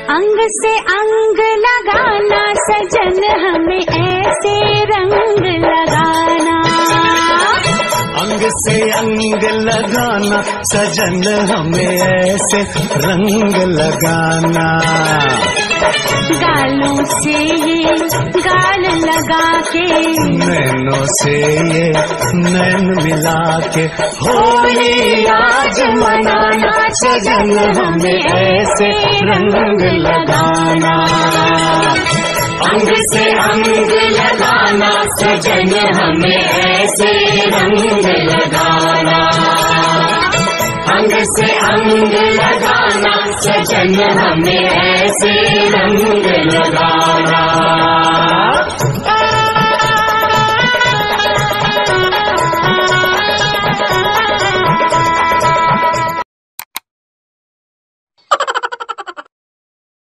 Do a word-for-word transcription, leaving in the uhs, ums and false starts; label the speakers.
Speaker 1: अंग से अंग लगाना सजन हमें ऐसे रंग लगाना,
Speaker 2: अंग से अंग लगाना सजन हमें ऐसे रंग लगाना।
Speaker 1: गालों से ये गाल लगा के,
Speaker 2: नैनों से ये नैन मिला के, होली आज मनाना सजन हमें ऐसे रंग लगाना। अंग से अंग लगाना सजन हमें ऐसे रंग लगाना, अंग से अंग लगाना सजन हमें ऐसे रंग लगाना।